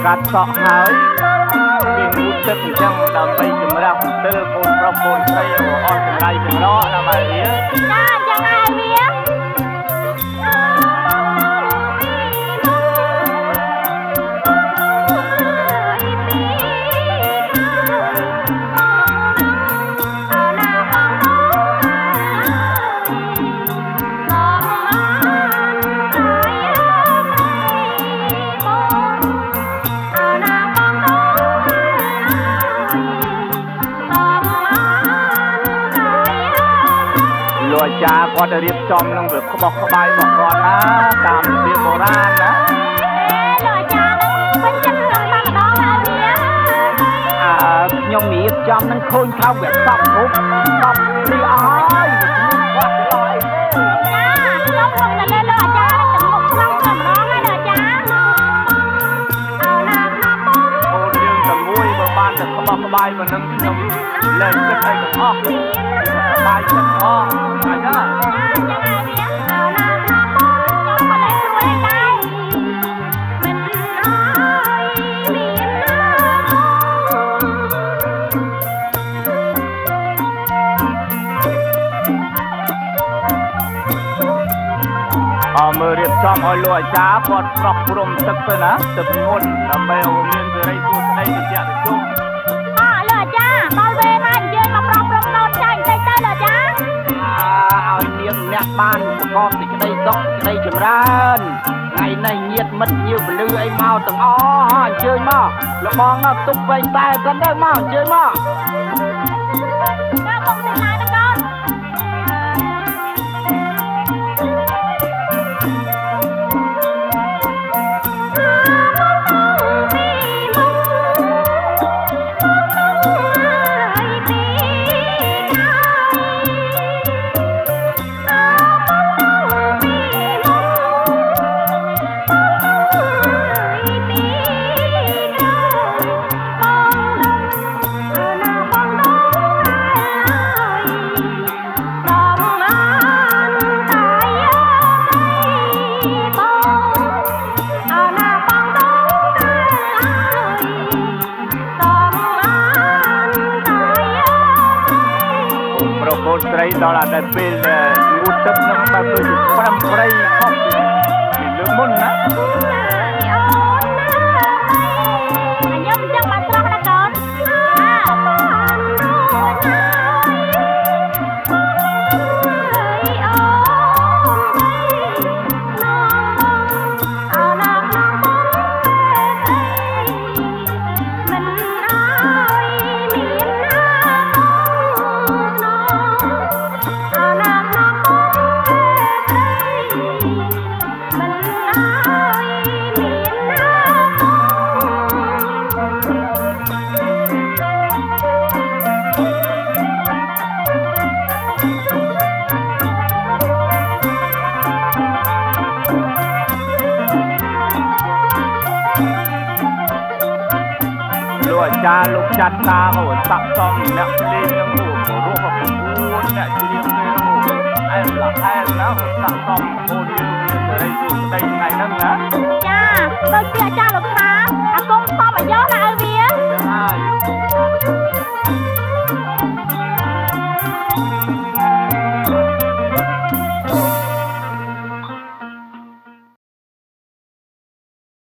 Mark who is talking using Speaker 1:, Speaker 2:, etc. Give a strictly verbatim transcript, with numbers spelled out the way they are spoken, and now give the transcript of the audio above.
Speaker 1: កាត់សក់ហើយមានងូតទឹកអញ្ចឹងដើម្បីសម្រាប់ទិលកូនប្រុសកូនស្រីអស់ចម្លៃចម្រោដើម្បីវាចាអញ្ចឹងហើយវាចាគាត់ទៅរៀបចំនឹងវាក្បោះក្បាយរបស់គាត់ណាតាមរបៀបបុរាណណាលោកចាពេញចិត្តក្នុងតែម្ដងហើយវាអើខ្ញុំរៀបចំនឹងឃើញថាវាសពរូបសពរីអស់ហើយគាត់ឆ្លើយចាខ្ញុំរកទៅលើលោកអាចារ្យទៅមុខក្នុងតែម្ដងហើយលោកចាអើណាណាបងអូនយើងតែមួយបើបានតែក្បោះក្បាយប៉ុណ្ណឹងខ្ញុំលែងគិតអីទាំងអស់បាយចិត្តអស់អាចារ្យមើលរៀបចំឲ្យលោកអាចារ្យគាត់ប្រោះព្រំទឹកទៅណាទឹកមុនដើម្បីឲ្យមានសេរីសួស្តីវិជ្ជៈទៅជុំអើលោកអាចារ្យដល់វេលាហើយយើងមកប្រោះព្រំណោតចាញ់បន្តិចទៅលោកអាចារ្យអើឲ្យនាងអ្នកបានប្រកបសេចក្តីសុខសេចក្តីចម្រើនថ្ងៃនេះញាតិមិត្តញៀវពលឺអីមកទាំងអស់អញ្ជើញមកលបងណោទុកវែងតែសិនទៅមកអញ្ជើញមកមកមកទៅណាទៅកូនស្រីដល់តែពេលងូតទឹកនឹងបែបដូចប្រាំព្រៃខុសពីលើមុនណាខ្ញុំចង់បានស្រស់ណាកូនចាលោកចាត់តាហូតសាក់សំអ្នកលេងនឹងហូបរស់បួនអ្នកជ្រៀងនេះហូអែមឡាអែមណាសាក់សំហូតយើងសេរីសុខស្ដីថ្ងៃហ្នឹងណាចាដូចជាអាចារ្យ